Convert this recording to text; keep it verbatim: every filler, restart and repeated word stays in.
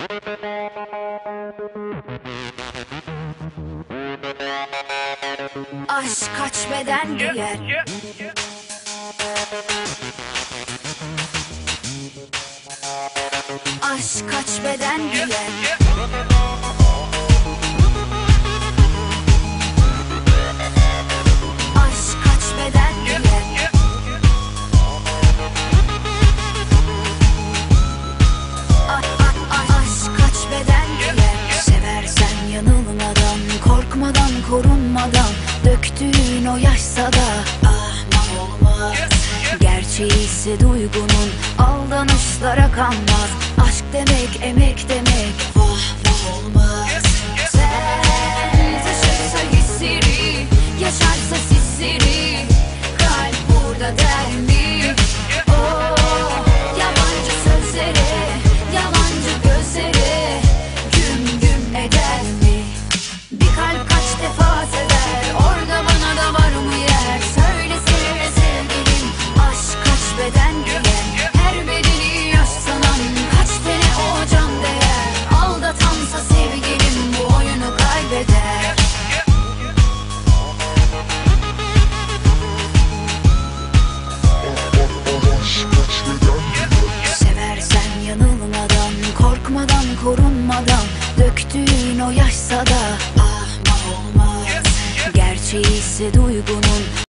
Aşk kaç beden giyer? Aşk kaç beden giyer? Aşk kaç beden giyer? Aşk kaç beden giyer? Seversen yanılmadan, korkmadan, korunmadan, döktüğün o yaşsa da ahmak olmaz. Gerçeği ise duygunun, aldanışlara kanmaz. Aşk demek emek demek, vah vah olmaz. Sen taşırsa hisleri, yaşarsa sisleri, kalp burada der mi? Oh, yabancı sözlere, yalancı gözlere güm güm eder mi? Bir kalp kaç defa sever, orada bana da var mı yer? Söylesene sevgilim, aşk kaç beden giyer? Her bedeni yaş sanan kaç tane o can değer? Aldatansa sevgilim bu oyunu kaybeder. Seversen yanılmadan, korkmadan, korunmadan, döktüğün o yaşsa da ahmak olmaz. Gerçeği ise duygunun,